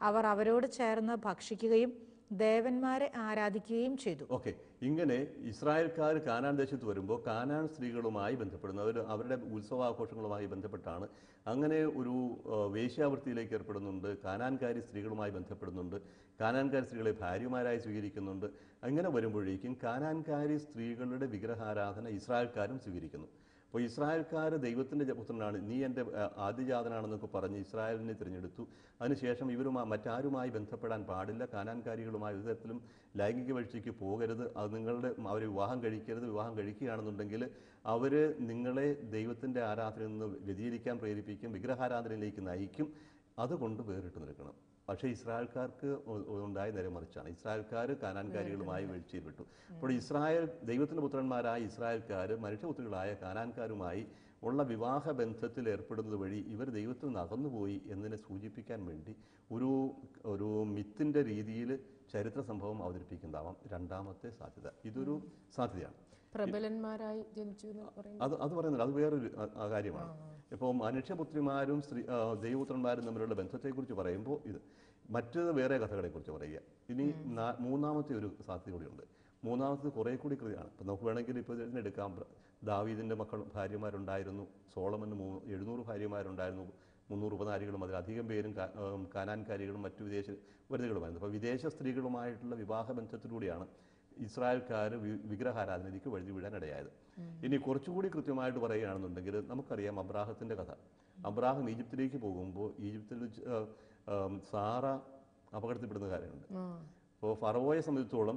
അവർ അവരോട് ചേർന്ന് ഭക്ഷിക്കുകയും ദേവന്മാരെ ആരാധിക്കുകയും ചെയ്തു. ഓക്കെ, ഇങ്ങനെ ഇസ്രായേൽക്കാർ കാനാൻ ദേശത്ത് വരുമ്പോൾ കാനാൻ സ്ത്രീകളുമായി ബന്ധപ്പെടുന്ന അവർ അവരുടെ ഉത്സവാഘോഷങ്ങളുമായി ബന്ധപ്പെട്ടാണ് അങ്ങനെ ഒരു ആ, വേശ്യാവൃത്തിയിലേക്ക് ഏർപ്പെടുന്നുണ്ട്. കാനാൻകാരി സ്ത്രീകളുമായി ബന്ധപ്പെടുന്നുണ്ട്. കാനാൻകാരി സ്ത്രീകളെ ഭാര്യമാരായി സ്വീകരിക്കുന്നുണ്ട്. അങ്ങനെ വരുമ്പോഴേക്കും കാനാൻകാരി സ്ത്രീകളുടെ വിഗ്രഹാരാധന ഇസ്രായേൽക്കാരും സ്വീകരിക്കുന്നു. അപ്പോൾ ഇസ്രായേൽക്കാർ ദൈവത്തിൻ്റെ പുത്രനാണ്, നീ എൻ്റെ ആ, ആദ്യജാതനാണെന്നൊക്കെ പറഞ്ഞ് ഇസ്രായേലിനെ തിരഞ്ഞെടുത്തു. അതിനുശേഷം ഇവരുമായി മറ്റാരുമായി ബന്ധപ്പെടാൻ പാടില്ല, കാനാൻകാരികളുമായി ഒരു തരത്തിലും ലൈംഗിക വീഴ്ചയ്ക്ക് പോകരുത്, അത് നിങ്ങളുടെ അവർ വിവാഹം കഴിക്കരുത്, വിവാഹം കഴിക്കുകയാണെന്നുണ്ടെങ്കിൽ അവർ നിങ്ങളെ ദൈവത്തിൻ്റെ ആരാധനയിൽ നിന്ന് വ്യതിചലിക്കാൻ പ്രേരിപ്പിക്കും, വിഗ്രഹാരാധനയിലേക്ക് നയിക്കും, അതുകൊണ്ട് വേറിട്ട് നിൽക്കണം. പക്ഷേ ഇസ്രായേൽക്കാർക്ക് ഉ- ഉണ്ടായ നേരെ മറിച്ചാണ്. ഇസ്രായേൽക്കാർ കാനാൻകാരികളുമായി വീഴ്ചയിൽ വിട്ടു. അപ്പോൾ ഇസ്രായേൽ ദൈവത്തിൻ്റെ പുത്രന്മാരായ ഇസ്രായേൽക്കാർ മനുഷ്യപുത്രികളായ കാനാൻകാരുമായി ഉള്ള വിവാഹ ബന്ധത്തിൽ ഏർപ്പെടുന്നത് വഴി ഇവർ ദൈവത്തിൽ നിന്ന് അകന്നുപോയി എന്നതിനെ സൂചിപ്പിക്കാൻ വേണ്ടി ഒരു ഒരു മിത്തിൻ്റെ രീതിയിൽ ചരിത്ര സംഭവം അവതരിപ്പിക്കുന്നതാവാം രണ്ടാമത്തെ സാധ്യത. ഇതൊരു സാധ്യതയാണ്. പ്രബലന്മാരായി ജനിച്ചു എന്ന് പറയുന്നത് അത് അത് പറയുന്നില്ല, അത് വേറൊരു ആ, ആ കാര്യമാണ്. ഇപ്പോൾ മനുഷ്യപുത്രിമാരും സ്ത്രീ ആ, ദൈവപുത്രന്മാരും തമ്മിലുള്ള ബന്ധത്തെക്കുറിച്ച് പറയുമ്പോൾ ഇത് മറ്റ് വേറെ കഥകളെക്കുറിച്ച് പറയുക. ഇനി നാ- മൂന്നാമത്തെ ഒരു സാധ്യത കൂടിയുണ്ട്. മൂന്നാമത്തെ കുറേ കൂടി കൃതിയാണ്. ഇപ്പം നമുക്ക് വേണമെങ്കിൽ ഇപ്പോൾ ഇതിനെടുക്കാം. ദാവീദിൻ്റെ മക്കൾ ഭാര്യമാരുണ്ടായിരുന്നു, സോളമന് മൂ എഴുന്നൂറ് ഭാര്യമാരുണ്ടായിരുന്നു, മുന്നൂറ് ഉപനാരികളും അതിലധികം പേരും കാ- ആം, കാനാൻകാരികളും മറ്റു വിദേശ വനിതകളുമായിരുന്നു. അപ്പോൾ വിദേശ സ്ത്രീകളുമായിട്ടുള്ള വിവാഹ ബന്ധത്തിലൂടെയാണ് ഇസ്രായേൽക്കാർ വി വിഗ്രഹാരാധനയ്ക്ക് വഴുതി വീഴാൻ ഇടയായത്. ഇനി കുറച്ചുകൂടി കൃത്യമായിട്ട് പറയുകയാണെന്നുണ്ടെങ്കിൽ നമുക്കറിയാം അബ്രാഹത്തിൻ്റെ കഥ. അബ്രാഹം ഈജിപ്തിലേക്ക് പോകുമ്പോൾ ഈജിപ്തിൽ വെച്ച്, ആ, ആം, സാറ അപകടത്തിൽപ്പെടുന്ന കാര്യമുണ്ട്. അപ്പോൾ ഫറവോയെ സംബന്ധിച്ചോളം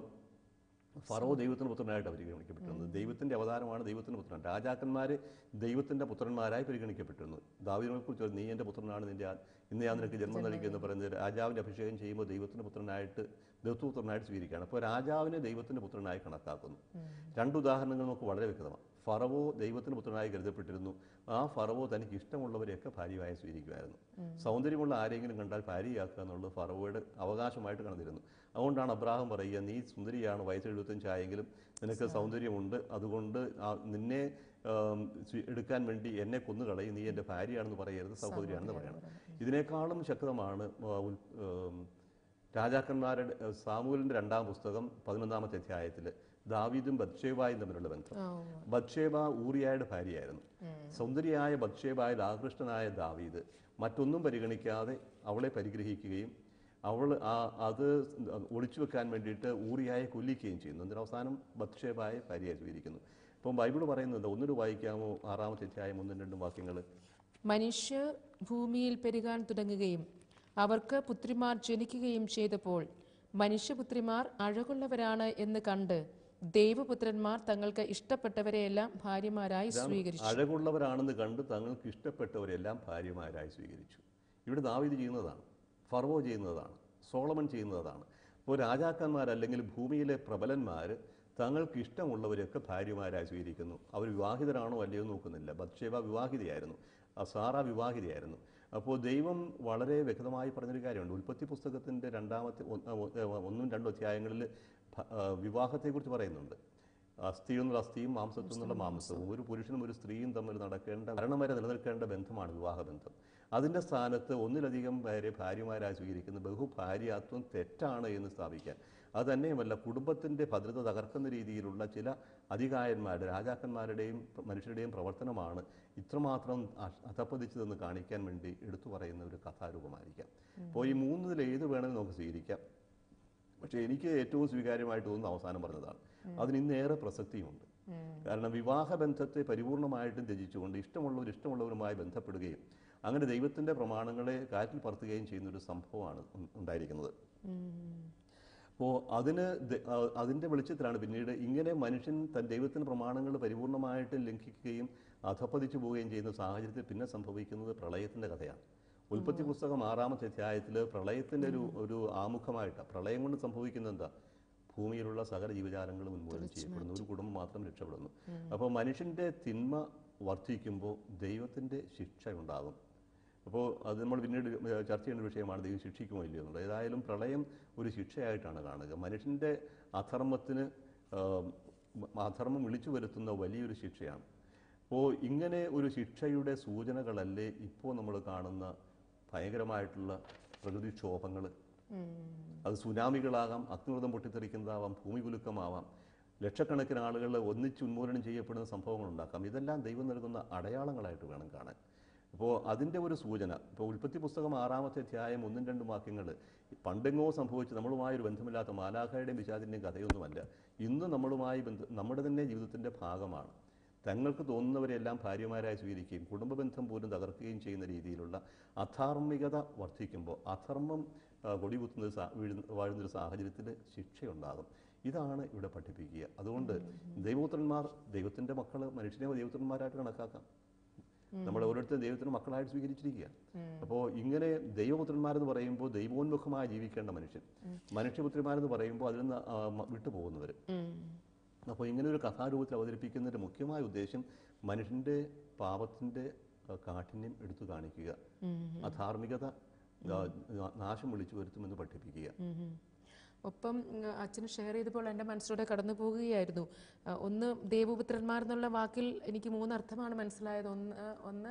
ഫറോ ദൈവത്തിൻ്റെ പുത്രനായിട്ട് പരിഗണിക്കപ്പെട്ടിരുന്നത്. ദൈവത്തിൻ്റെ അവതാരമാണ് ദൈവത്തിൻ്റെ പുത്രൻ. രാജാക്കന്മാർ ദൈവത്തിൻ്റെ പുത്രന്മാരായി പരിഗണിക്കപ്പെട്ടിരുന്നു. ദാവീദിനെ കുറിച്ച് നീ എൻ്റെ പുത്രനാണ്, നിൻ്റെ ആ- ഇന്ന് ഞാൻ നിനക്ക് ജന്മം നൽകിയെന്ന് പറയുന്നത് രാജാവിൻ്റെ അഭിഷേകം ചെയ്യുമ്പോൾ ദൈവത്തിൻ്റെ പുത്രനായിട്ട് ദൈവപുത്രനായിട്ട് സ്വീകരിക്കുകയാണ്. അപ്പോൾ രാജാവിനെ ദൈവത്തിൻ്റെ പുത്രനായി കണക്കാക്കുന്നു. രണ്ട് ഉദാഹരണങ്ങൾ നമുക്ക് വളരെ വ്യക്തമാണ്. ഫറവോ ദൈവത്തിൻ്റെ പുത്രനായി കരുതപ്പെട്ടിരുന്നു. ആ ഫറവോ തനിക്ക് ഇഷ്ടമുള്ളവരെയൊക്കെ ഭാര്യയായി സ്വീകരിക്കുമായിരുന്നു. സൗന്ദര്യമുള്ള ആരെങ്കിലും കണ്ടാൽ ഭാര്യയാക്കുക എന്നുള്ളത് ഫറവോയുടെ അവകാശമായിട്ട് കണതിരുന്നു. അതുകൊണ്ടാണ് അബ്രാഹം പറയുക, നീ സുന്ദരിയാണ്, വയസ്സ് എഴുപത്തഞ്ചായെങ്കിലും നിനക്ക് സൗന്ദര്യമുണ്ട്, അതുകൊണ്ട് ആ നിന്നെ ആം, സ്വീ- എടുക്കാൻ വേണ്ടി എന്നെ കൊന്നുകളയും, നീ എൻ്റെ ഭാര്യയാണെന്ന് പറയരുത്, സഹോദരിയാണെന്ന് പറയണം. ഇതിനേക്കാളും ശക്തമാണ് ആ, ഉൽ- ആം, രാജാക്കന്മാരുടെ ആ, സാമൂലിൻ്റെ രണ്ടാം പുസ്തകം പതിനൊന്നാമത്തെ അധ്യായത്തിൽ ദാവീദും ബത്ശേബായും തമ്മിലുള്ള ബന്ധം. ബത്ശേബ ഊറിയായുടെ ഭാര്യയായിരുന്നു. സൗന്ദര്യായ ബത്ശേബായിൽ ആകൃഷ്ടനായ ദാവീദ് മറ്റൊന്നും പരിഗണിക്കാതെ അവളെ പരിഗ്രഹിക്കുകയും അവൾ ആ അത് ഒളിച്ചു വെക്കാൻ വേണ്ടിയിട്ട് ഊറിയായെ കൊല്ലിക്കുകയും ചെയ്യുന്നു. എന്നിട്ട് അവസാനം ബത്ശേബായെ ഭാര്യയായി സ്വീകരിക്കുന്നു. ഇപ്പം ബൈബിൾ പറയുന്നുണ്ട്, ഒന്നിട്ട് വായിക്കാമോ ആറാമത്തെ അധ്യായം ഒന്നും രണ്ടും വാക്യങ്ങൾ? മനുഷ്യർ ഭൂമിയിൽ പെരുകാൻ തുടങ്ങുകയും അവർക്ക് പുത്രിമാർ ജനിക്കുകയും ചെയ്തപ്പോൾ മനുഷ്യപുത്രിമാർ അഴകുള്ളവരാണ് എന്ന് കണ്ട് ദൈവപുത്രന്മാർ തങ്ങൾക്ക് ഇഷ്ടപ്പെട്ടവരെയെല്ലാം ഭാര്യമാരായി സ്വീകരിച്ചു. അഴകുള്ളവരാണെന്ന് കണ്ട് തങ്ങൾക്ക് ഇഷ്ടപ്പെട്ടവരെല്ലാം ഭാര്യമാരായി സ്വീകരിച്ചു. ഇവിടെ ദാവീദ് ചെയ്യുന്നതാണ്, ഫറവോ ചെയ്യുന്നതാണ്, സോളമൻ ചെയ്യുന്നതാണ്. ഇപ്പോൾ രാജാക്കന്മാർ അല്ലെങ്കിൽ ഭൂമിയിലെ പ്രബലന്മാർ തങ്ങൾക്ക് ഇഷ്ടമുള്ളവരെയൊക്കെ ഭാര്യമാരായി സ്വീകരിക്കുന്നു. അവർ വിവാഹിതരാണോ അല്ലയോ നോക്കുന്നില്ല. ബത്ശേബ വിവാഹിതയായിരുന്നു, സാറ വിവാഹിതയായിരുന്നു. അപ്പോൾ ദൈവം വളരെ വ്യക്തമായി പറഞ്ഞൊരു കാര്യമുണ്ട്. ഉൽപ്പത്തി പുസ്തകത്തിൻ്റെ രണ്ടാമത്തെ ഒന്നും രണ്ടും അധ്യായങ്ങളിൽ വിവാഹത്തെക്കുറിച്ച് പറയുന്നുണ്ട്. അസ്ഥി എന്നുള്ള അസ്ഥിയും മാംസത്വം എന്നുള്ള മാംസവും, ഒരു പുരുഷനും ഒരു സ്ത്രീയും തമ്മിൽ നടക്കേണ്ട മരണം വരെ നിലനിൽക്കേണ്ട ബന്ധമാണ് വിവാഹബന്ധം. അതിൻ്റെ സ്ഥാനത്ത് ഒന്നിലധികം പേരെ ഭാര്യമാരായി സ്വീകരിക്കുന്ന ബഹുഭാര്യാത്വം തെറ്റാണ് എന്ന് സ്ഥാപിക്കാൻ, അത് തന്നെയുമല്ല കുടുംബത്തിൻ്റെ ഭദ്രത തകർക്കുന്ന രീതിയിലുള്ള ചില അധികായന്മാരുടെ, രാജാക്കന്മാരുടെയും മനുഷ്യരുടെയും പ്രവർത്തനമാണ് ഇത്രമാത്രം അധപ്പതിച്ചതെന്ന് കാണിക്കാൻ വേണ്ടി എടുത്തു പറയുന്ന ഒരു കഥാരൂപമായിരിക്കാം. അപ്പോൾ ഈ മൂന്നിൽ ഏത് വേണമെങ്കിൽ നമുക്ക് സ്വീകരിക്കാം. പക്ഷേ എനിക്ക് ഏറ്റവും സ്വീകാര്യമായിട്ട് തോന്നുന്ന അവസാനം പറഞ്ഞതാണ്. അതിന് ഇന്നേറെ പ്രസക്തിയുമുണ്ട്. കാരണം വിവാഹബന്ധത്തെ പരിപൂർണമായിട്ടും ത്യജിച്ചുകൊണ്ട് ഇഷ്ടമുള്ളവർ ഇഷ്ടമുള്ളവരുമായി ബന്ധപ്പെടുകയും അങ്ങനെ ദൈവത്തിൻ്റെ പ്രമാണങ്ങളെ കാറ്റിൽ പറത്തുകയും ചെയ്യുന്ന ഒരു സംഭവമാണ് ഉണ്ടായിരിക്കുന്നത്. അപ്പോൾ അതിന് അതിൻ്റെ വെളിച്ചത്തിലാണ് പിന്നീട് ഇങ്ങനെ മനുഷ്യൻ തൻ ദൈവത്തിൻ്റെ പ്രമാണങ്ങൾ പരിപൂർണമായിട്ട് ലംഘിക്കുകയും അധപ്പതിച്ചു പോവുകയും ചെയ്യുന്ന സാഹചര്യത്തിൽ പിന്നെ സംഭവിക്കുന്നത് പ്രളയത്തിൻ്റെ കഥയാണ്. ഉൽപ്പത്തി പുസ്തകം ആറാമത്തെ അധ്യായത്തിൽ പ്രളയത്തിൻ്റെ ഒരു ഒരു ആമുഖമായിട്ടാണ്. പ്രളയം കൊണ്ട് സംഭവിക്കുന്നത് എന്താ? ഭൂമിയിലുള്ള സകല ജീവജാലങ്ങളും ഉന്മൂലനം ചെയ്യപ്പെടുന്നു, ഒരു കുടുംബം മാത്രം രക്ഷപ്പെടുന്നു. അപ്പോൾ മനുഷ്യൻ്റെ തിന്മ വർദ്ധിക്കുമ്പോൾ ദൈവത്തിൻ്റെ ശിക്ഷ ഉണ്ടാകും. അപ്പോൾ അത് നമ്മൾ പിന്നീട് ചർച്ച ചെയ്യേണ്ട വിഷയമാണ്, ദൈവം ശിക്ഷിക്കുമോ ഇല്ലയോ എന്നുള്ളത്. ഏതായാലും പ്രളയം ഒരു ശിക്ഷയായിട്ടാണ് കാണുക. മനുഷ്യൻ്റെ അധർമ്മത്തിന് അധർമ്മം വിളിച്ചു വരുത്തുന്ന വലിയൊരു ശിക്ഷയാണ്. അപ്പോൾ ഇങ്ങനെ ഒരു ശിക്ഷയുടെ സൂചനകളല്ലേ ഇപ്പോൾ നമ്മൾ കാണുന്ന ഭയങ്കരമായിട്ടുള്ള പ്രകൃതിക്ഷോഭങ്ങൾ, അത് സുനാമികളാകാം, അഗ്നിവൃതം പൊട്ടിത്തെറിക്കുന്നതാവാം, ഭൂമി കുലുക്കമാവാം, ലക്ഷക്കണക്കിന് ആളുകൾ ഒന്നിച്ച് ഉന്മൂലനം ചെയ്യപ്പെടുന്ന സംഭവങ്ങളുണ്ടാക്കാം. ഇതെല്ലാം ദൈവം നൽകുന്ന അടയാളങ്ങളായിട്ട് വേണം കാണാൻ. അപ്പോൾ അതിൻ്റെ ഒരു സൂചന, ഇപ്പോൾ ഉൽപ്പത്തി പുസ്തകം ആറാമത്തെ അധ്യായം ഒന്നും രണ്ടും വാക്യങ്ങൾ പണ്ടെങ്ങോ സംഭവിച്ച് നമ്മളുമായൊരു ബന്ധമില്ലാത്ത മാലാഖയുടെയും പിശാചിൻ്റെയും കഥയൊന്നുമല്ല. ഇന്ന് നമ്മളുമായി ബന്ധ നമ്മുടെ തന്നെ ജീവിതത്തിൻ്റെ ഭാഗമാണ്. തങ്ങൾക്ക് തോന്നുന്നവരെല്ലാം ഭാര്യമാരായി സ്വീകരിക്കുകയും കുടുംബ ബന്ധം പോലും തകർക്കുകയും ചെയ്യുന്ന രീതിയിലുള്ള അധാർമികത വർദ്ധിക്കുമ്പോൾ, അധർമ്മം കൊടികുത്തുന്നത് സാ വീഴുന്ന വാഴുന്നൊരു സാഹചര്യത്തിൽ ശിക്ഷയുണ്ടാകും. ഇതാണ് ഇവിടെ പഠിപ്പിക്കുക. അതുകൊണ്ട് ദൈവപുത്രന്മാർ, ദൈവത്തിൻ്റെ മക്കൾ, മനുഷ്യനെ ദൈവപുത്രന്മാരായിട്ട് കണക്കാക്കാം. നമ്മൾ ഓരോരുത്തരും ദൈവത്തിന് മക്കളായിട്ട് സ്വീകരിച്ചിരിക്കുക. അപ്പോൾ ഇങ്ങനെ ദൈവപുത്രന്മാരെന്ന് പറയുമ്പോൾ ദൈവോന്മുഖമായി ജീവിക്കേണ്ട മനുഷ്യൻ, മനുഷ്യപുത്രിമാരെന്ന് പറയുമ്പോൾ അതിൽ നിന്ന് വിട്ടുപോകുന്നവർ. അപ്പോൾ ഇങ്ങനെ ഒരു കഥാരൂപത്തിൽ അവതരിപ്പിക്കുന്നതിൻ്റെ മുഖ്യമായ ഉദ്ദേശം മനുഷ്യൻ്റെ പാപത്തിൻ്റെ കാഠിന്യം എടുത്തു കാണിക്കുക, അധാർമികത നാശം വിളിച്ചു വരുത്തുമെന്ന് പഠിപ്പിക്കുക. ഒപ്പം അച്ഛൻ ഷെയർ ചെയ്തപ്പോൾ എൻ്റെ മനസ്സിലൂടെ കടന്നു പോകുകയായിരുന്നു. ഒന്ന്, ദേവപുത്രന്മാർ എന്നുള്ള വാക്കിൽ എനിക്ക് മൂന്നർത്ഥമാണ് മനസ്സിലായത്. ഒന്ന് ഒന്ന്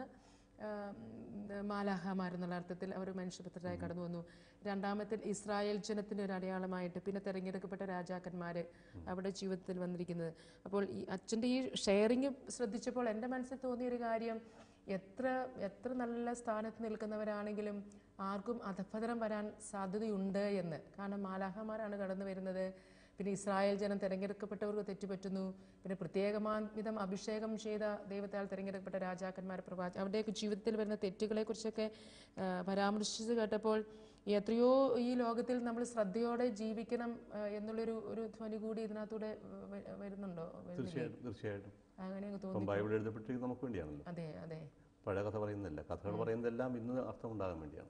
മാലാഹമാരെന്നുള്ള അർത്ഥത്തിൽ അവർ മനുഷ്യപുത്രരായി കടന്നു വന്നു. രണ്ടാമത്തിൽ ഇസ്രായേൽ ജനത്തിൻ്റെ ഒരു അടയാളമായിട്ട്, പിന്നെ തിരഞ്ഞെടുക്കപ്പെട്ട രാജാക്കന്മാർ അവിടെ ജീവിതത്തിൽ വന്നിരിക്കുന്നത്. അപ്പോൾ ഈ അച്ഛൻ്റെ ഈ ഷെയറിങ് ശ്രദ്ധിച്ചപ്പോൾ എൻ്റെ മനസ്സിൽ തോന്നിയൊരു കാര്യം, എത്ര എത്ര നല്ല സ്ഥാനത്ത് നിൽക്കുന്നവരാണെങ്കിലും ആർക്കും അധപതനം വരാൻ സാധ്യതയുണ്ട് എന്ന്. കാരണം മാലാഹമാരാണ് കടന്നു വരുന്നത്. പിന്നെ ഇസ്രായേൽ ജനം തിരഞ്ഞെടുക്കപ്പെട്ടവർക്ക് തെറ്റുപറ്റുന്നു. പിന്നെ പ്രത്യേകമാവിധം അഭിഷേകം ചെയ്ത ദൈവത്താൽ തിരഞ്ഞെടുക്കപ്പെട്ട രാജാക്കന്മാർ, പ്രവാചക, അവരുടെയൊക്കെ ജീവിതത്തിൽ വരുന്ന തെറ്റുകളെക്കുറിച്ചൊക്കെ പരാമർശിച്ച് കേട്ടപ്പോൾ എത്രയോ ഈ ലോകത്തിൽ നമ്മൾ ശ്രദ്ധയോടെ ജീവിക്കണം എന്നുള്ളൊരു ഒരു ധ്വനി കൂടി ഇതിനകത്തൂടെ വരുന്നുണ്ടോ? തീർച്ചയായിട്ടും തീർച്ചയായിട്ടും അങ്ങനെ തോന്നി. ബൈബിൾ എഴുതപ്പെട്ടിരിക്കുന്നത് നമുക്ക് വേണ്ടിയാണല്ലോ. അതെ അതെ പഴയ കഥ പറയുന്നില്ല, കഥകൾ പറയുന്നതെല്ലാം ഇന്ന് അർത്ഥമുണ്ടാകാൻ വേണ്ടിയാണ്.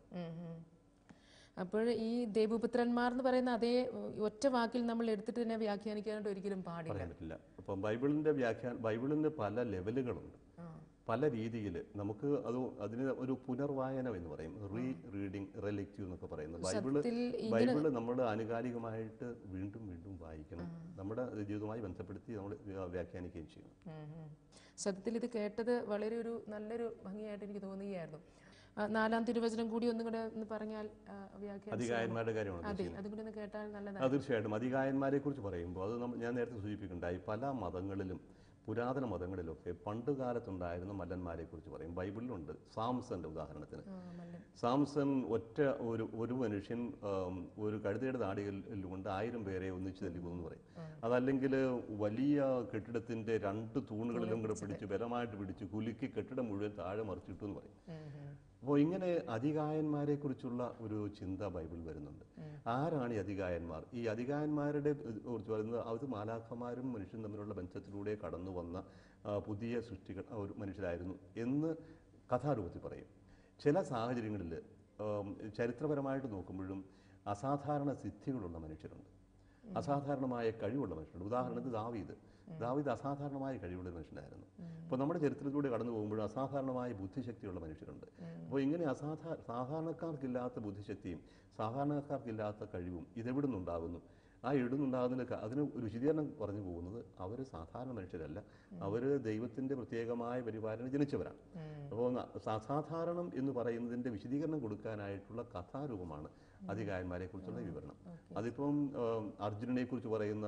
അപ്പോൾ ഈ ദേവപുത്രന്മാർ എന്ന് പറയുന്ന അതേ ഒറ്റ വാക്കിൽ നമ്മൾ എടുത്തിട്ട് തന്നെ വ്യാഖ്യാനിക്കാനായിട്ട് ഒരിക്കലും പാടില്ല, പറയാൻ പറ്റില്ല. അപ്പം ബൈബിളിൻ്റെ വ്യാഖ്യാനം, ബൈബിളിന് പല ലെവലുകളുണ്ട്, പല രീതിയിൽ. നമുക്ക് അത് അതിന് ഒരു പുനർവായന എന്ന് പറയും, റീ റീഡിങ്, റെലക്റ്റീവ് എന്നൊക്കെ പറയുന്നത്. ബൈബിള് ബൈബിള് നമ്മൾ ആനുകാലികമായിട്ട് വീണ്ടും വീണ്ടും വായിക്കണം, നമ്മുടെ ജീവിതവുമായി ബന്ധപ്പെടുത്തി നമ്മൾ വ്യാഖ്യാനിക്കുകയും ചെയ്യണം. സത്യത്തിൽ ഇത് കേട്ടത് വളരെ ഒരു നല്ലൊരു ഭംഗിയായിട്ട് എനിക്ക് തോന്നുകയായിരുന്നു. നാലാം തിരുവചനം കൂടി ഒന്നും കൂടെ ഒന്ന് പറഞ്ഞാൽ, അധികായന്മാരുടെ കാര്യമാണ്. അതെ, അതും കൂടി ഒന്ന് കേട്ടാൽ നല്ലതാണ്. തീർച്ചയായിട്ടും അധികായന്മാരെ കുറിച്ച് പറയുമ്പോൾ അത് ഞാൻ നേരത്തെ സൂചിപ്പിക്കുന്നുണ്ടായി. പല മതങ്ങളിലും, പുരാതന മതങ്ങളിലൊക്കെ പണ്ട് കാലത്തുണ്ടായിരുന്ന മല്ലന്മാരെ കുറിച്ച് പറയും. ബൈബിളിലുണ്ട്. സാംസന്റെ ഉദാഹരണത്തിന്, സാംസൺ ഒറ്റ ഒരു ഒരു മനുഷ്യൻ ഒരു കഴുതയുടെ താടികളിൽ കൊണ്ട് ആയിരം പേരെ ഒന്നിച്ച് തല്ലിക്കുമെന്ന് പറയും. അതല്ലെങ്കിൽ വലിയ കെട്ടിടത്തിന്റെ രണ്ട് തൂണുകളിലും കൂടെ പിടിച്ച് ബലമായിട്ട് പിടിച്ച് കുലുക്കി കെട്ടിടം മുഴുവൻ താഴെ മറിച്ചിട്ടു എന്ന് പറയും. അപ്പോൾ ഇങ്ങനെ അധികായന്മാരെ കുറിച്ചുള്ള ഒരു ചിന്ത ബൈബിൾ വരുന്നുണ്ട്. ആരാണ് ഈ അധികായന്മാർ? ഈ അധികായന്മാരുടെ കുറിച്ച് പറയുന്നത് അത് മാലാഖമാരും മനുഷ്യനും തമ്മിലുള്ള ബന്ധത്തിലൂടെ കടന്നു വന്ന പുതിയ സൃഷ്ടികൾ ഒരു മനുഷ്യരായിരുന്നു എന്ന് കഥാരൂപത്തിൽ പറയും. ചില സാഹചര്യങ്ങളിൽ ചരിത്രപരമായിട്ട് നോക്കുമ്പോഴും അസാധാരണ സിദ്ധികളുള്ള മനുഷ്യരുണ്ട്, അസാധാരണമായ കഴിവുള്ള മനുഷ്യരുണ്ട്. ഉദാഹരണത്തിന് ദാവീദ് ദാവീദ് അസാധാരണമായ കഴിവുള്ള മനുഷ്യനായിരുന്നു. അപ്പോൾ നമ്മുടെ ചരിത്രത്തിലൂടെ കടന്നു പോകുമ്പോഴും അസാധാരണമായ ബുദ്ധിശക്തിയുള്ള മനുഷ്യരുണ്ട്. അപ്പോൾ ഇങ്ങനെ അസാധാരണ സാധാരണക്കാർക്കില്ലാത്ത ബുദ്ധിശക്തിയും സാധാരണക്കാർക്കില്ലാത്ത കഴിവും ഇതെവിടെ നിന്നുണ്ടാകുന്നു? ആ എവിടുന്നുണ്ടാകുന്നതിന് അതിന് ഒരു വിശദീകരണം പറഞ്ഞു പോകുന്നത് അവർ സാധാരണ മനുഷ്യരല്ല, അവർ ദൈവത്തിൻ്റെ പ്രത്യേകമായ പരിപാലനം ജനിച്ചവരാണ്. അപ്പോൾ അസാധാരണം എന്ന് പറയുന്നതിൻ്റെ വിശദീകരണം കൊടുക്കാനായിട്ടുള്ള കഥാരൂപമാണ് അധികായന്മാരെ കുറിച്ചുള്ള വിവരണം. അതിപ്പം അർജുനനെ കുറിച്ച് പറയുന്ന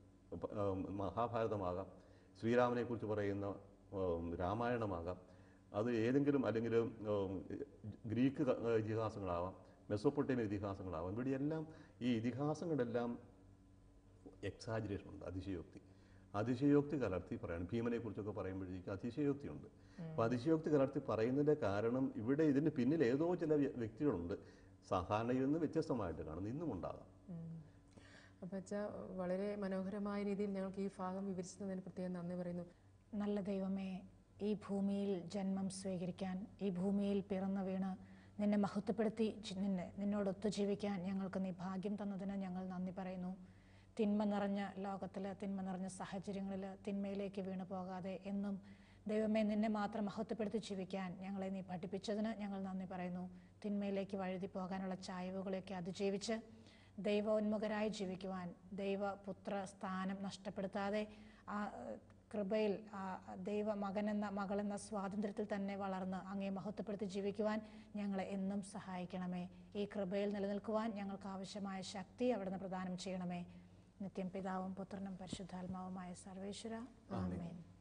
മഹാഭാരതമാകാം, ശ്രീരാമനെ കുറിച്ച് പറയുന്ന രാമായണമാകാം, അത് ഏതെങ്കിലും അല്ലെങ്കിൽ ഗ്രീക്ക് ഇതിഹാസങ്ങളാവാം, മെസോപ്പൊട്ടേമിയൻ ഇതിഹാസങ്ങളാവാം. ഇവിടെയെല്ലാം ഈ ഇതിഹാസങ്ങളെല്ലാം എക്സാജറേഷൻ ഉണ്ട്, അതിശയോക്തി അതിശയോക്തി കലർത്തി പറയണം. ഭീമനെ കുറിച്ചൊക്കെ പറയുമ്പോഴേക്കും അതിശയോക്തിയുണ്ട്. അപ്പോൾ അതിശയോക്തി കലർത്തി പറയുന്നതിൻ്റെ കാരണം ഇവിടെ ഇതിന് പിന്നിൽ ഏതോ ചില വ്യക്തികളുണ്ട്, സാധാരണയിൽ നിന്ന് വ്യത്യസ്തമായിട്ട് കാണുന്നു, ഇന്നും ഉണ്ടാകാം. അപ്പം അച്ഛാ, വളരെ മനോഹരമായ രീതിയിൽ ഞങ്ങൾക്ക് ഈ ഭാഗം വിവരിച്ചതിന് പ്രത്യേകം നന്ദി പറയുന്നു. നല്ല ദൈവമേ, ഈ ഭൂമിയിൽ ജന്മം സ്വീകരിക്കാൻ, ഈ ഭൂമിയിൽ പിറന്നു വീണ് നിന്നെ മഹത്വപ്പെടുത്തി നിന്നെ നിന്നോടൊത്തു ജീവിക്കാൻ ഞങ്ങൾക്ക് നീ ഭാഗ്യം തന്നതിന് ഞങ്ങൾ നന്ദി പറയുന്നു. തിന്മ നിറഞ്ഞ ലോകത്തിൽ, തിന്മ നിറഞ്ഞ സാഹചര്യങ്ങളിൽ തിന്മയിലേക്ക് വീണു പോകാതെ എന്നും ദൈവമേ നിന്നെ മാത്രം മഹത്വപ്പെടുത്തി ജീവിക്കാൻ ഞങ്ങളെ നീ പഠിപ്പിച്ചതിന് ഞങ്ങൾ നന്ദി പറയുന്നു. തിന്മയിലേക്ക് വഴുതി പോകാനുള്ള ചായ്വുകളെയൊക്കെ അതിജീവിച്ച് ദൈവോന്മുഖരായി ജീവിക്കുവാൻ, ദൈവപുത്ര സ്ഥാനം നഷ്ടപ്പെടുത്താതെ ആ കൃപയിൽ ആ, ദൈവ മകനെന്ന മകളെന്ന സ്വാതന്ത്ര്യത്തിൽ തന്നെ വളർന്ന് അങ്ങേ മഹത്വപ്പെടുത്തി ജീവിക്കുവാൻ ഞങ്ങളെ എന്നും സഹായിക്കണമേ. ഈ കൃപയിൽ നിലനിൽക്കുവാൻ ഞങ്ങൾക്ക് ആവശ്യമായ ശക്തി അവിടുന്ന് പ്രദാനം ചെയ്യണമേ. നിത്യം പിതാവും പുത്രനും പരിശുദ്ധാത്മാവുമായ സർവേശ്വര ആമേൻ.